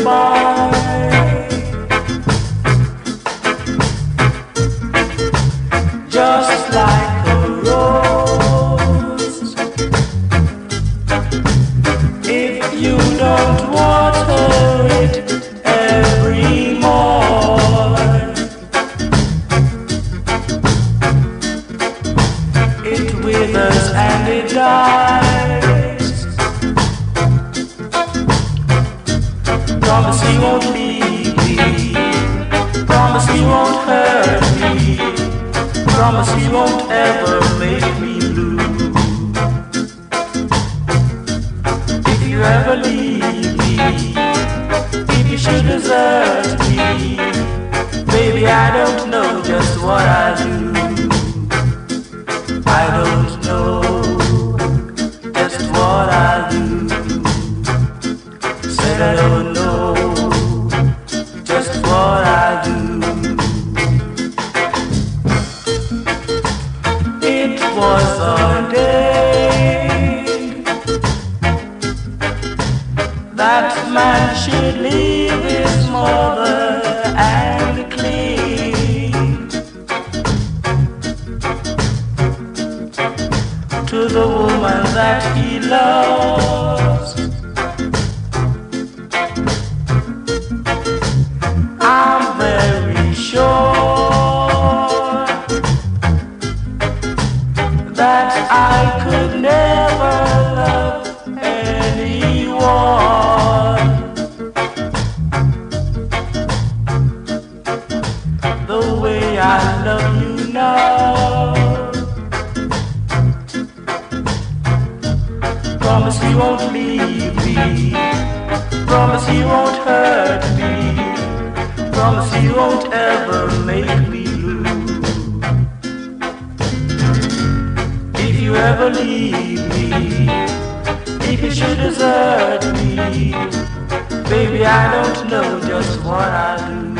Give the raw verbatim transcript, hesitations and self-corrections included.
goodbye. Just like a rose, if you don't water it every morn, it withers and it dies. Promise you won't leave me, promise you won't hurt me, promise you won't ever make me blue. If you ever leave me, if you should desert me, baby, I don't know just what I do. I don't know just what I do. Said I don't know just what I do. It was ordained that man should leave his mother and cling to the woman that he loves. I'm very sure that I could never love anyone the way I love you now. Promise you won't leave me, promise you won't hurt me, promise you won't ever make me blue. If you ever leave me, if you should desert me, baby, I don't know just what I do.